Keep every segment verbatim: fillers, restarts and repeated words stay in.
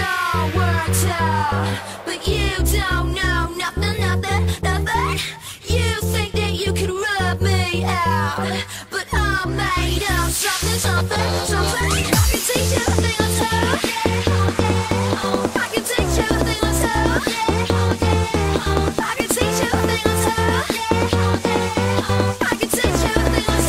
all worked out, but you don't know nothing, nothing, nothing. You think that you can rub me out, but I'm made of something, something, something. I can teach you a thing or two. I can teach you a thing or two. I can teach you a thing or two. I can teach you a thing or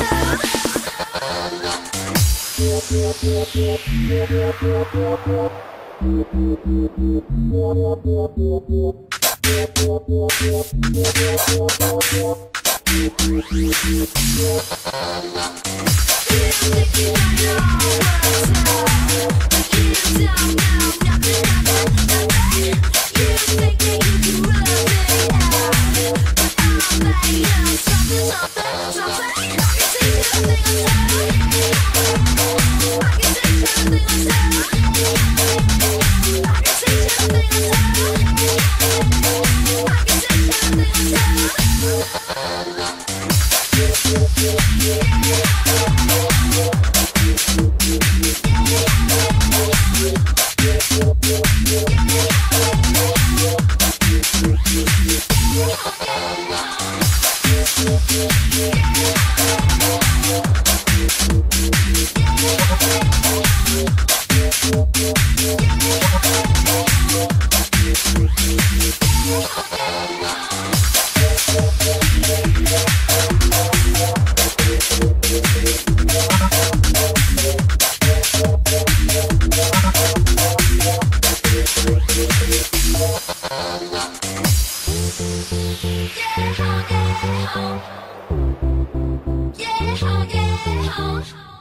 yeah, yeah, yeah.